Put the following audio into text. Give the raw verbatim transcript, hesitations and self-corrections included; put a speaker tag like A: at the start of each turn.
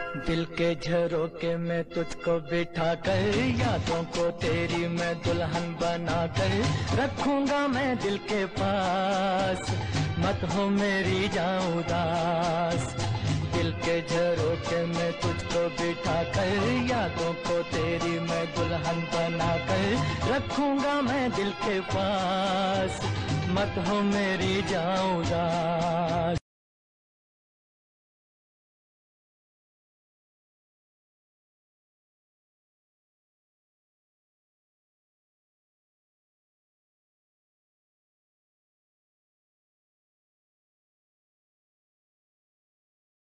A: दिल के झरोके में तुझको बिठा कर, यादों को तेरी मैं दुल्हन बना कर रखूंगा मैं दिल के पास, मत हो मेरी जान उदास। दिल के झरोके में तुझको बिठा कर, यादों को तेरी मैं दुल्हन बना कर रखूंगा मैं दिल के पास, मत हो मेरी जान उदास।